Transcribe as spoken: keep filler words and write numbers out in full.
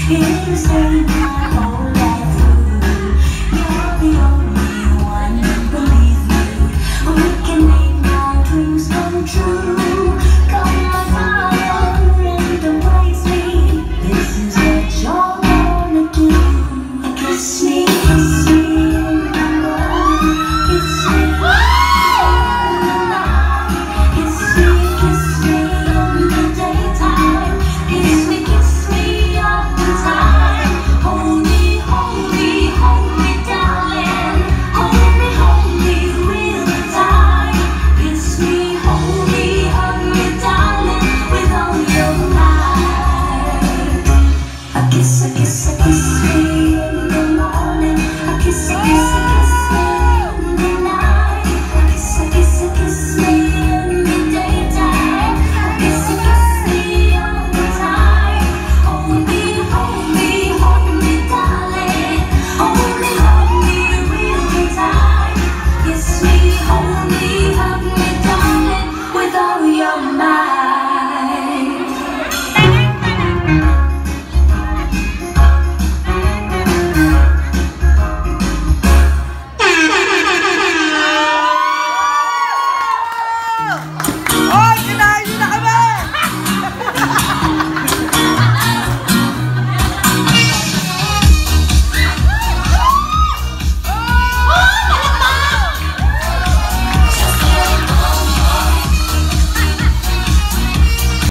You say my whole life through. You're the only one who believes me. We can make our dreams come true. Come my fire and embrace me. This is what you're gonna do. Kiss me, kiss me in the morning. Kiss me in the night. Kiss me, kiss me in the daytime. Kiss me, kiss me all the time. Hold me, hold me, hold me, darling. Hold me, hold me real tight. Kiss me, hold me, hug me, darling, with all your might. I kiss, I kiss.